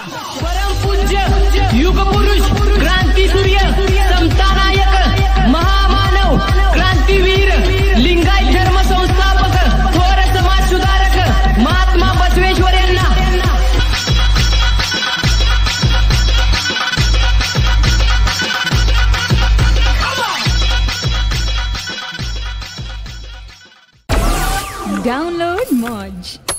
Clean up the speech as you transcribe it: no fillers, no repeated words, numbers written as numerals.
परमपूज्य युगपुरुष क्रांतीसूर्य समतानायक महामानव क्रांतीवीर लिंगायत धर्म संस्थापक थोर समाज सुधारक महात्मा बसवेश्वर यांना Download Moj.